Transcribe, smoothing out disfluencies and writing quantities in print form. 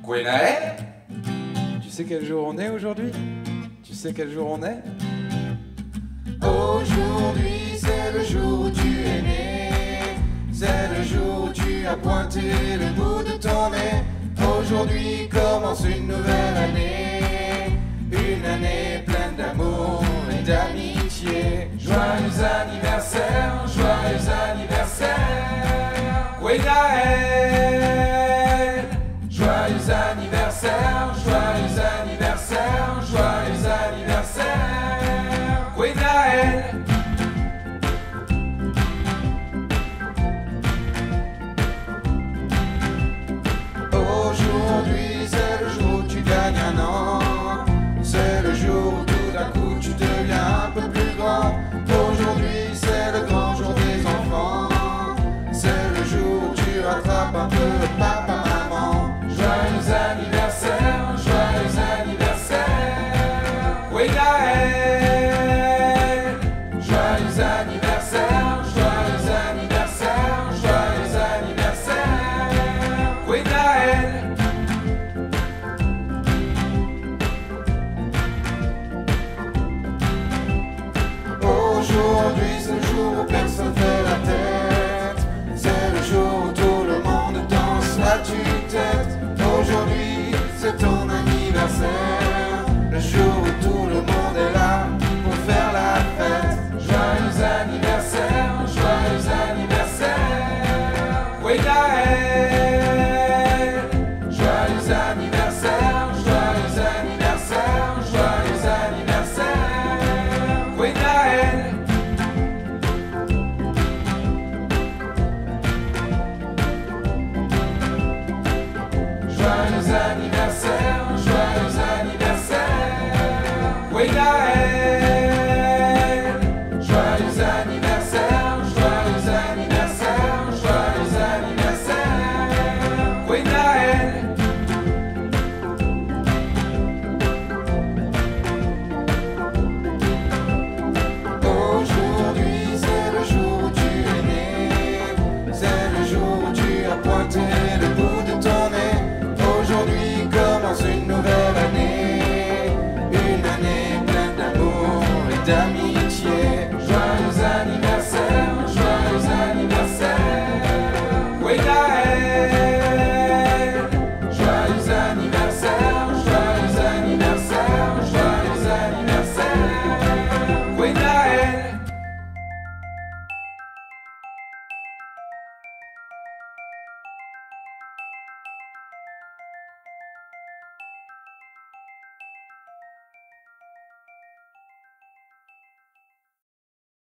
Gwenaël, tu sais quel jour on est aujourd'hui? Tu sais quel jour on est? Aujourd'hui c'est le jour où tu es né. C'est le jour où tu as pointé le bout de ton nez. Aujourd'hui commence une nouvelle année. Une année pleine d'amour et d'amitié. Joyeux anniversaire, joyeux anniversaire, Gwenaël. Joyeux anniversaire, joyeux anniversaire, joyeux anniversaire, Gwenaël. Aujourd'hui c'est le jour où tu gagnes un an. C'est le jour où tout d'un coup tu deviens un peu plus grand. Aujourd'hui c'est le grand jour des enfants. C'est le jour où tu rattrapes un peu papa, maman. Joyeux anniversaire, joyeux anniversaire, Gwenaël. Joyeux anniversaire, joyeux anniversaire, joyeux anniversaire, Gwenaël. Aujourd'hui c'est le jour où personne fait la tête. C'est le jour où tout le monde danse la tue-tête. Aujourd'hui c'est ton anniversaire. Le jour où tout le monde est là pour faire la fête. Joyeux anniversaire, joyeux anniversaire, Gwenaël. Joyeux anniversaire, joyeux anniversaire, joyeux anniversaire, Gwenaël. Joyeux